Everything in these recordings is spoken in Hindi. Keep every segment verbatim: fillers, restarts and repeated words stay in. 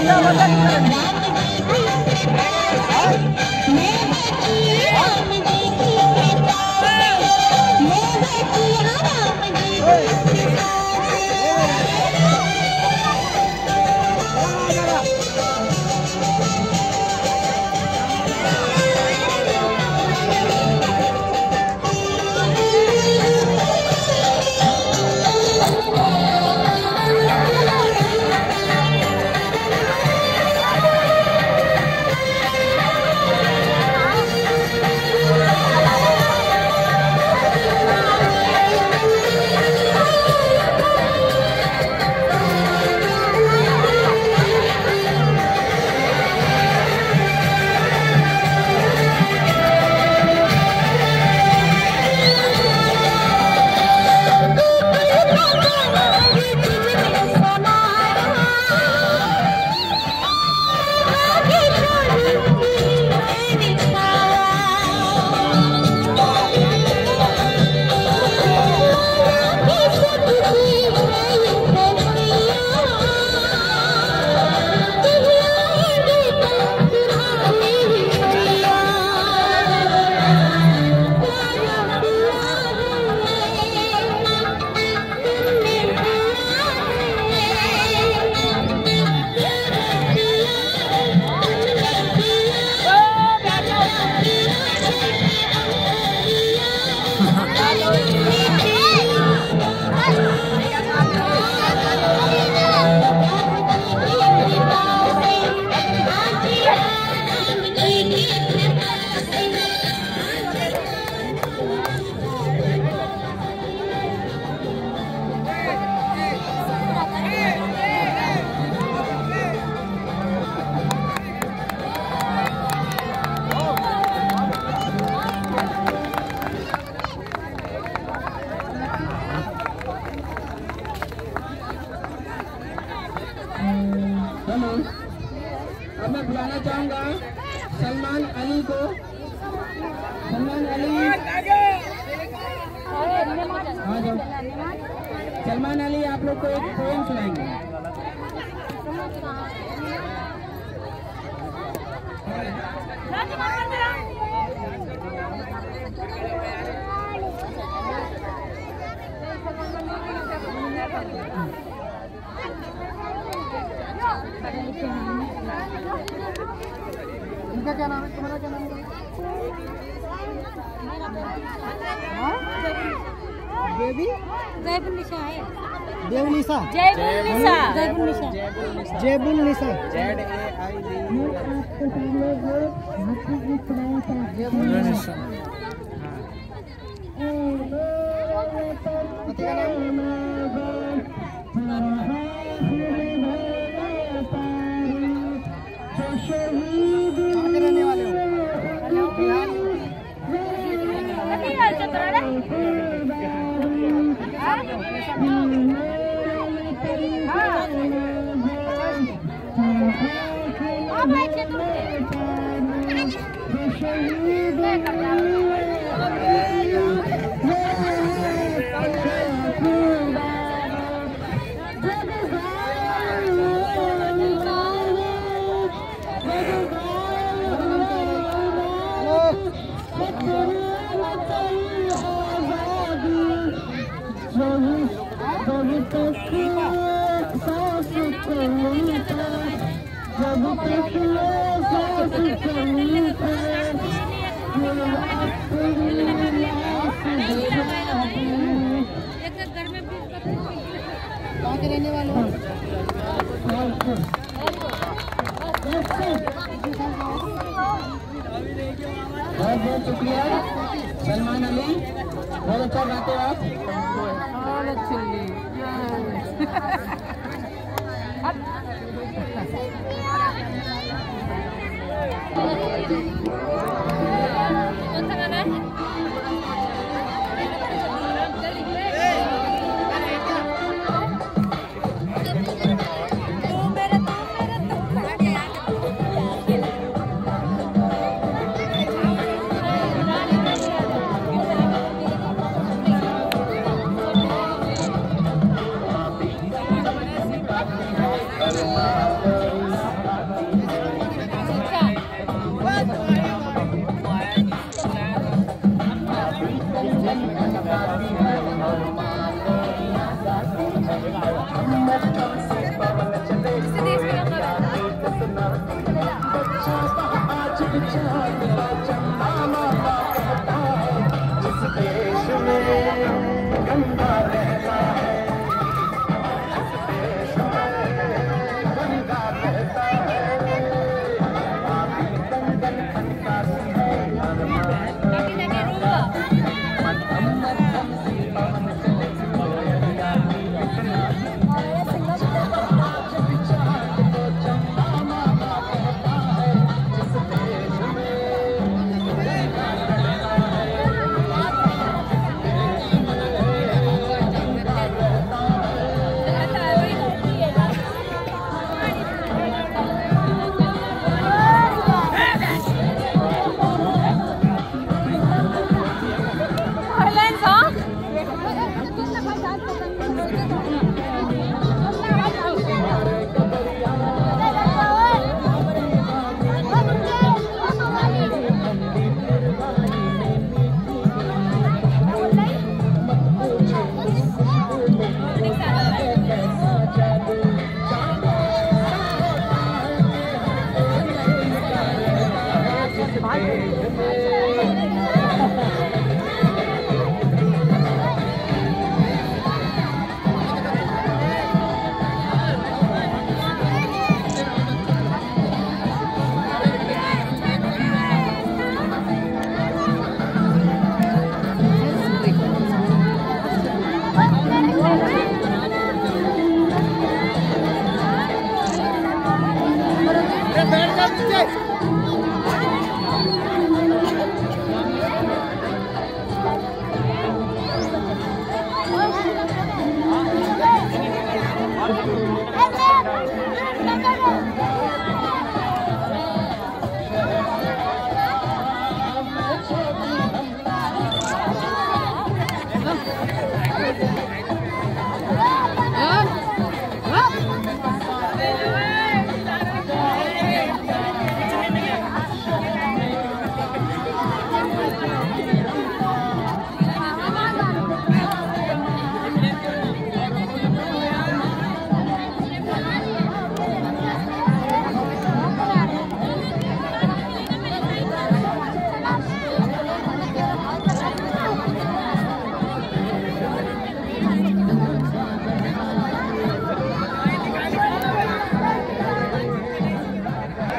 अब मैं बुलाना चाहूँगा सलमान अली को। सलमान अली, हाँ जी, सलमान अली आप लोग को एक पोएम सुनाएंगे। इनका क्या नाम है? तुम्हारा क्या नाम है? बेबी जयबुलनिशा है। देवनिशा Zaibunnisa Zaibunnisa Zaibunnisa Z A I Zaibunnisa. रहने वाले हो कहाँ के रहने वाले हो? बहुत बहुत शुक्रिया सलमान अली, बहुत अच्छा गाते हो आप।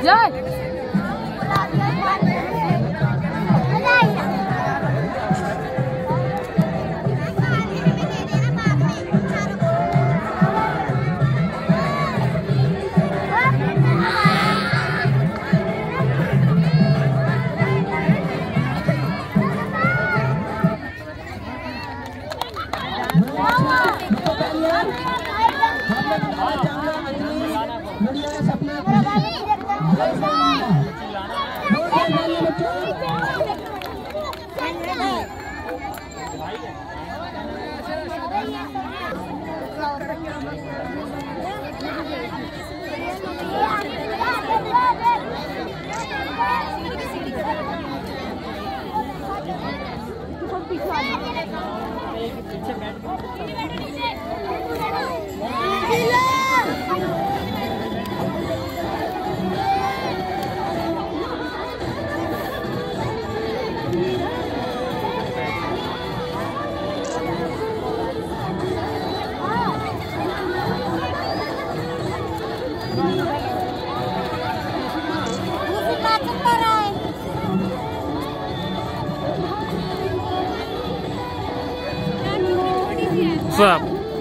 What's up?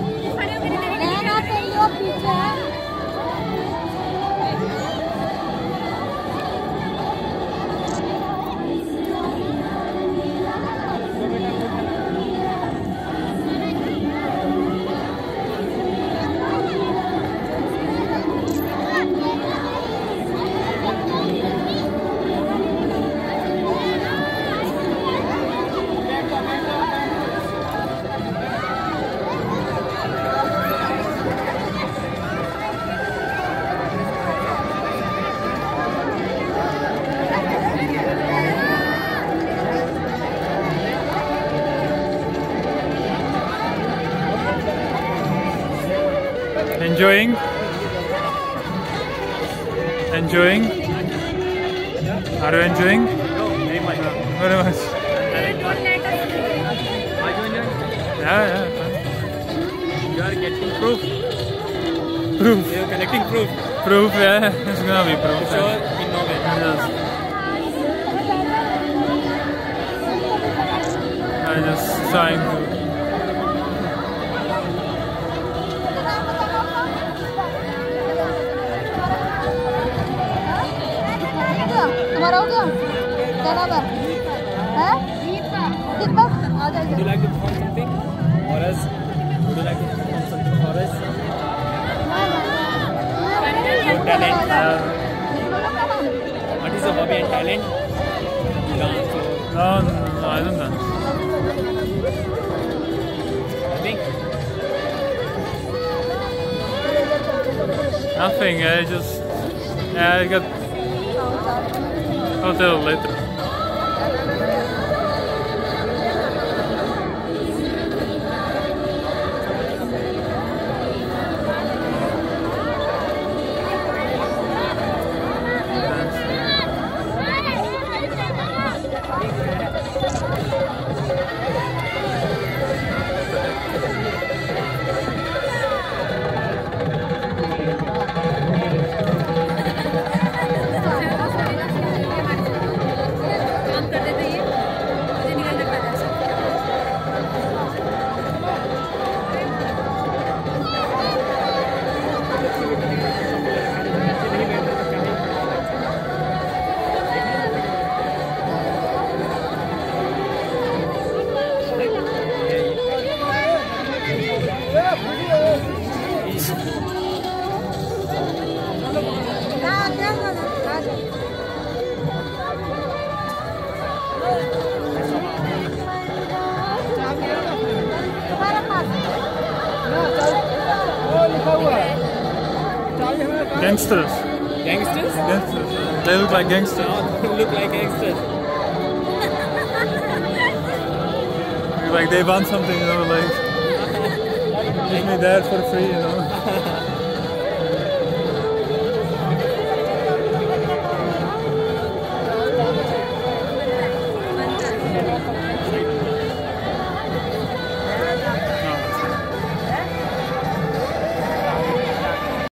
Enjoying? Enjoying? Are you enjoying? Very much. Very much. Yeah, yeah. You are getting proof. Proof. You are collecting proof. Proof, yeah. It's gonna be proof. Sure, in no way. Yes. I'm just trying to. तुम्हारा हो गया क्या नाम है हैं दीपक आ जाओ Would you like to perform something for us? Would you like to perform something for us? Your talent. Uh, What is your hobby and talent? Dance or no, no, I don't know. nothing? Nothing. I just. Yeah, I got. I'll tell later. Gangsters. Gangsters? Gangsters. They look like gangsters. No, they look like gangsters. Like they want something, you know, like give me that for free, you know.